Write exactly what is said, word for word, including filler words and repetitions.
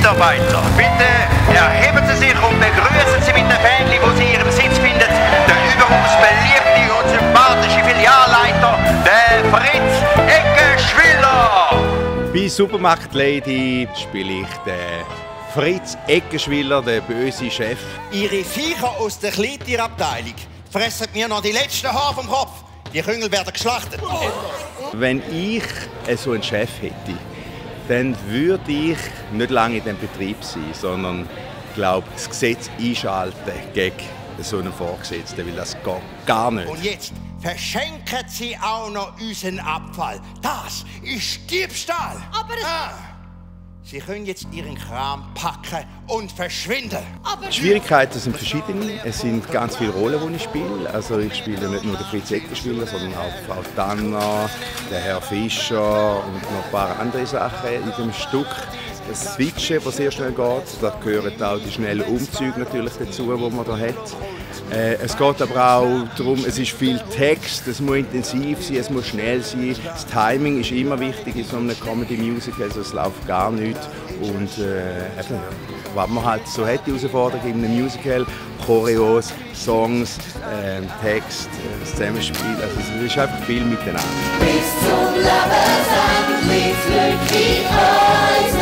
Mitarbeiter, bitte erheben Sie sich und begrüßen Sie mit den Fähnchen, wo Sie Ihren Sitz finden, der überaus beliebte und sympathische Filialleiter, der Fritz Eckenschwiller. Bei Supermarkt-Lady spiele ich den Fritz Eckenschwiller, der böse Chef. Ihre Viecher aus der Kleintierabteilung fressen mir noch die letzten Haare vom Kopf. Die Küngel werden geschlachtet. Wenn ich so einen Chef hätte, dann würde ich nicht lange in diesem Betrieb sein, sondern ich glaube, das Gesetz einschalten gegen so einen Vorgesetzten, weil das geht gar nicht. Und jetzt verschenken Sie auch noch unseren Abfall. Das ist Diebstahl. Aber es ah. Sie können jetzt Ihren Kram packen und verschwinden. Aber Die Schwierigkeiten sind verschiedene. Es sind ganz viele Rollen, die ich spiele. Also ich spiele nicht nur den Fritz Eckenschwiller, sondern auch Frau Tanner, den Herr Fischer und noch ein paar andere Sachen in dem Stück. Das Switchen, das sehr schnell geht, da gehören auch die schnellen Umzüge natürlich dazu, die man da hat. Äh, es geht aber auch darum, es ist viel Text, es muss intensiv sein, es muss schnell sein. Das Timing ist immer wichtig in so einem Comedy-Musical, also es läuft gar nicht. Und äh, eben, was man halt so hat, die Herausforderung in einem Musical, Choreos, Songs, äh, Text, äh, das Zusammenspiel, also es ist einfach viel miteinander. Bis zum Lebensamt, mit glücklich Eis.